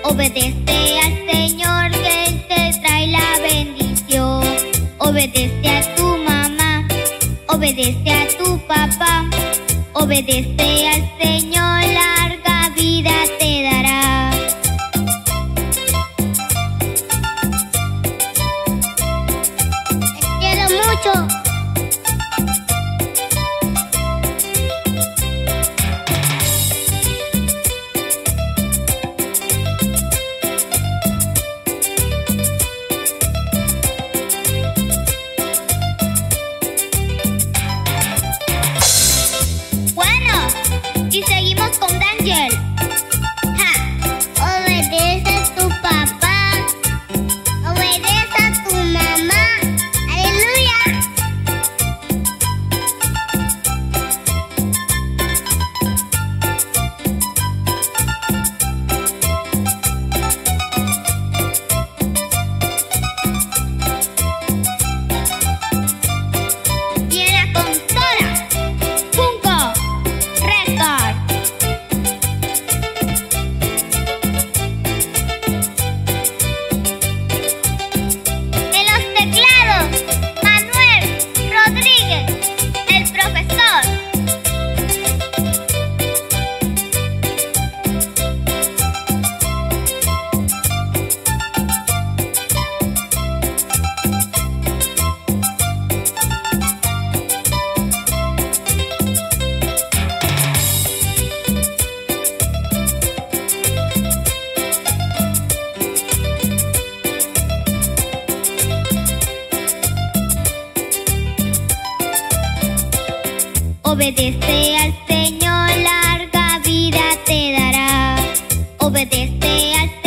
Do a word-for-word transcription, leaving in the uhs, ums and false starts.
Obedece al Señor que Él te trae la bendición. Obedece a tu mamá, obedece a tu papá. Obedece al Señor, larga vida te dará. Te quiero mucho. Y seguimos con Daniel. Ja. Obedece a tu papá, obedece a tu mamá. ¡Aleluya! Viene con Sora. Punco. Record. En los teclados, Manuel Rodríguez, el profesor. Obedece al Señor, larga vida te dará. Obedece al Señor.